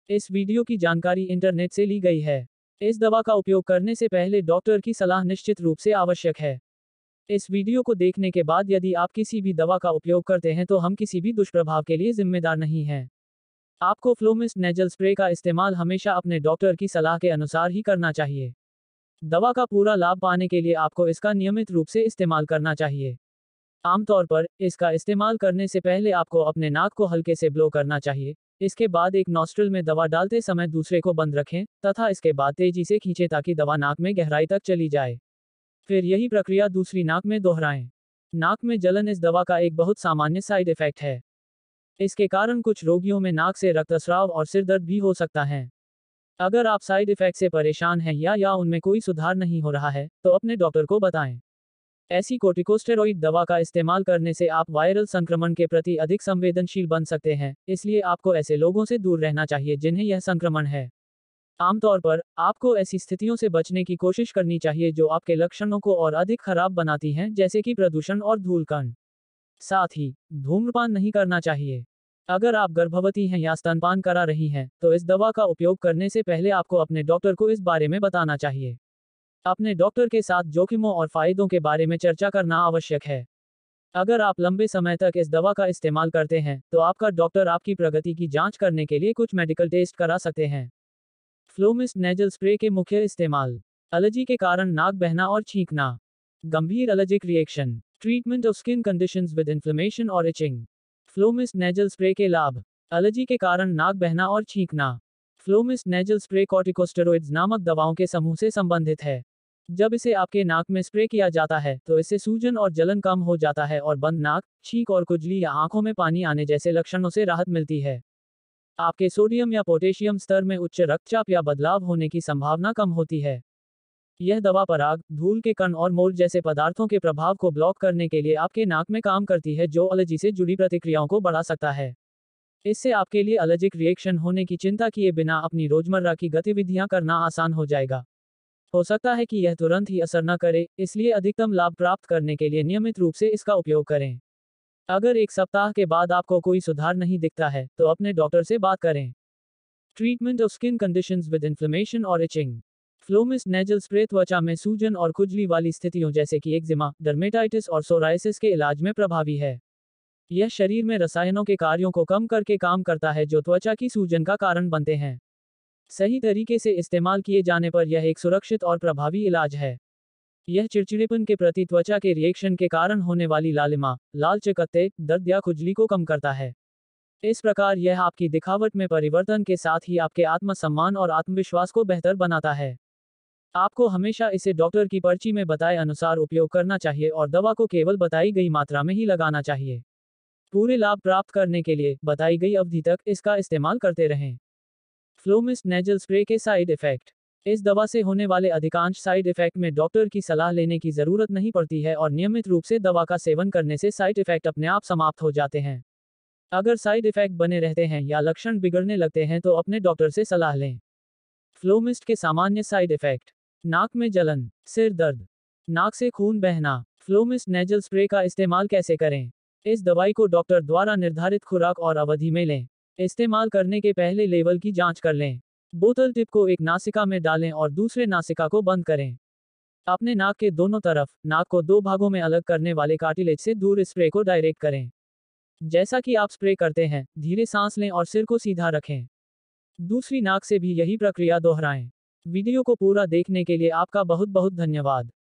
इस वीडियो की जानकारी इंटरनेट से ली गई है। इस दवा का उपयोग करने से पहले डॉक्टर की सलाह निश्चित रूप से आवश्यक है। इस वीडियो को देखने के बाद यदि आप किसी भी दवा का उपयोग करते हैं तो हम किसी भी दुष्प्रभाव के लिए जिम्मेदार नहीं हैं। आपको फ्लोमिस्ट नेजल स्प्रे का इस्तेमाल हमेशा अपने डॉक्टर की सलाह के अनुसार ही करना चाहिए। दवा का पूरा लाभ पाने के लिए आपको इसका नियमित रूप से इस्तेमाल करना चाहिए। आमतौर पर इसका इस्तेमाल करने से पहले आपको अपने नाक को हल्के से ब्लो करना चाहिए। इसके बाद एक नॉस्ट्रिल में दवा डालते समय दूसरे को बंद रखें तथा इसके बाद तेजी से खींचें ताकि दवा नाक में गहराई तक चली जाए। फिर यही प्रक्रिया दूसरी नाक में दोहराएं। नाक में जलन इस दवा का एक बहुत सामान्य साइड इफेक्ट है। इसके कारण कुछ रोगियों में नाक से रक्तस्राव और सिरदर्द भी हो सकता है। अगर आप साइड इफेक्ट से परेशान हैं या उनमें कोई सुधार नहीं हो रहा है तो अपने डॉक्टर को बताएं। ऐसी कोर्टिकोस्टेरॉइड दवा का इस्तेमाल करने से आप वायरल संक्रमण के प्रति अधिक संवेदनशील बन सकते हैं, इसलिए आपको ऐसे लोगों से दूर रहना चाहिए जिन्हें यह संक्रमण है। आमतौर पर आपको ऐसी स्थितियों से बचने की कोशिश करनी चाहिए जो आपके लक्षणों को और अधिक खराब बनाती हैं, जैसे कि प्रदूषण और धूल कण। साथ ही धूम्रपान नहीं करना चाहिए। अगर आप गर्भवती हैं या स्तनपान करा रही हैं तो इस दवा का उपयोग करने से पहले आपको अपने डॉक्टर को इस बारे में बताना चाहिए। अपने डॉक्टर के साथ जोखिमों और फायदों के बारे में चर्चा करना आवश्यक है। अगर आप लंबे समय तक इस दवा का इस्तेमाल करते हैं तो आपका डॉक्टर आपकी प्रगति की जांच करने के लिए कुछ मेडिकल टेस्ट करा सकते हैं। फ्लोमिस्ट नेजल स्प्रे के मुख्य इस्तेमाल। एलर्जी के कारण नाक बहना और छींकना। गंभीर allergic reaction. Treatment of skin conditions with inflammation और इचिंग। फ्लोमिस्ट नेजल स्प्रे के लाभ। एलर्जी के कारण नाक बहना और छींकना। फ्लोमिस्ट नेजल स्प्रे कॉर्टिकोस्टेरॉइड्स नामक दवाओं के समूह से संबंधित है। जब इसे आपके नाक में स्प्रे किया जाता है तो इससे सूजन और जलन कम हो जाता है और बंद नाक, छींक और खुजली या आंखों में पानी आने जैसे लक्षणों से राहत मिलती है। आपके सोडियम या पोटेशियम स्तर में उच्च रक्तचाप या बदलाव होने की संभावना कम होती है। यह दवा पराग, धूल के कण और मोल्ड जैसे पदार्थों के प्रभाव को ब्लॉक करने के लिए आपके नाक में काम करती है, जो एलर्जी से जुड़ी प्रतिक्रियाओं को बढ़ा सकता है। इससे आपके लिए एलर्जिक रिएक्शन होने की चिंता किए बिना अपनी रोजमर्रा की गतिविधियां करना आसान हो जाएगा। हो सकता है कि यह तुरंत ही असर न करे, इसलिए अधिकतम लाभ प्राप्त करने के लिए नियमित रूप से इसका उपयोग करें। अगर एक सप्ताह के बाद आपको कोई सुधार नहीं दिखता है तो अपने डॉक्टर से बात करें। Treatment of skin conditions with inflammation और इचिंग। फ्लोमिस्ट नेजल स्प्रे त्वचा में सूजन और खुजली वाली स्थितियों जैसे कि एक्जिमा, डर्मेटाइटिस और सोराइसिस के इलाज में प्रभावी है। यह शरीर में रसायनों के कार्यों को कम करके काम करता है जो त्वचा की सूजन का कारण बनते हैं। सही तरीके से इस्तेमाल किए जाने पर यह एक सुरक्षित और प्रभावी इलाज है। यह चिड़चिड़ेपन के प्रति त्वचा के रिएक्शन के कारण होने वाली लालिमा, लाल चकत्ते, दर्द या खुजली को कम करता है। इस प्रकार यह आपकी दिखावट में परिवर्तन के साथ ही आपके आत्मसम्मान और आत्मविश्वास को बेहतर बनाता है। आपको हमेशा इसे डॉक्टर की पर्ची में बताए अनुसार उपयोग करना चाहिए और दवा को केवल बताई गई मात्रा में ही लगाना चाहिए। पूरे लाभ प्राप्त करने के लिए बताई गई अवधि तक इसका इस्तेमाल करते रहें। फ्लोमिस्ट नेजल स्प्रे के साइड इफेक्ट। इस दवा से होने वाले अधिकांश साइड इफेक्ट में डॉक्टर की सलाह लेने की जरूरत नहीं पड़ती है और नियमित रूप से दवा का सेवन करने से साइड इफेक्ट अपने आप समाप्त हो जाते हैं। अगर साइड इफेक्ट बने रहते हैं या लक्षण बिगड़ने लगते हैं तो अपने डॉक्टर से सलाह लें। फ्लोमिस्ट के सामान्य साइड इफेक्ट। नाक में जलन, सिर दर्द, नाक से खून बहना। फ्लोमिस्ट नेजल स्प्रे का इस्तेमाल कैसे करें? इस दवाई को डॉक्टर द्वारा निर्धारित खुराक और अवधि में लें। इस्तेमाल करने के पहले लेवल की जांच कर लें। बोतल टिप को एक नासिका में डालें और दूसरे नासिका को बंद करें। अपने नाक के दोनों तरफ नाक को दो भागों में अलग करने वाले कार्टिलेज से दूर स्प्रे को डायरेक्ट करें। जैसा कि आप स्प्रे करते हैं, धीरे सांस लें और सिर को सीधा रखें। दूसरी नाक से भी यही प्रक्रिया दोहराएं। वीडियो को पूरा देखने के लिए आपका बहुत बहुत धन्यवाद।